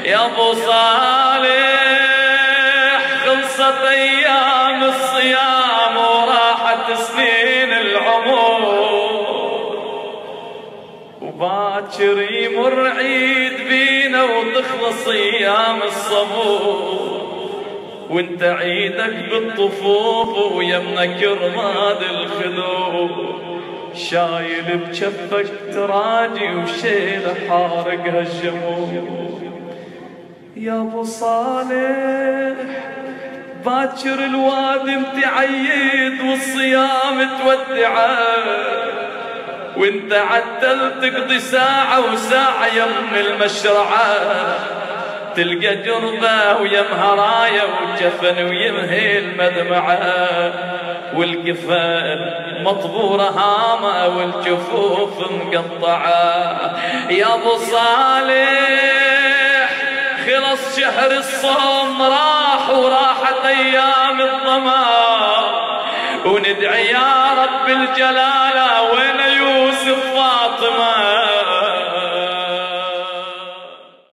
يا ابو صالح خلصت ايام الصيام وراحت سنين العمر، وباكر يمر عيد بينا وتخلص ايام الصبور، وانت عيدك بالطفوف ويمنك رماد الخدود، شايل بجفك تراجي وشيل حارق هالجمود. يا ابو صالح باكر الوادي متعيد والصيام تودعه، وانت عدل تقضي ساعة وساعة يم المشرعة، تلقى جربة ويم هرايا وجفن ويمهي المدمعة، والقفل مطبورة هامة والجفوف مقطعة. يا ابو صالح خلص شهر الصوم راح وراحت ايام الظما، وندعي يا رب الجلالة وين يوسف